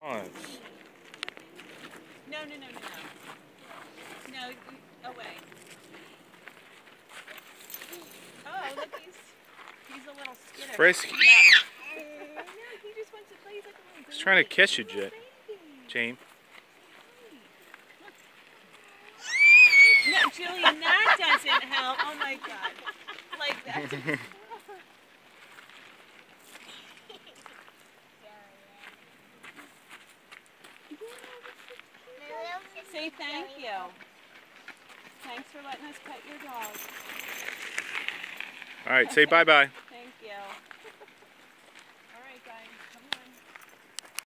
Pause. No. No, away. Oh, look, he's a little skittish. Frisky. No, he just wants to play. He's like a little baby. He's trying to kiss you, Little Jane. No, Julian, that doesn't help. Oh my God. Like that. Say thank you. Thanks for letting us pet your dog. All right, say bye-bye. Thank you.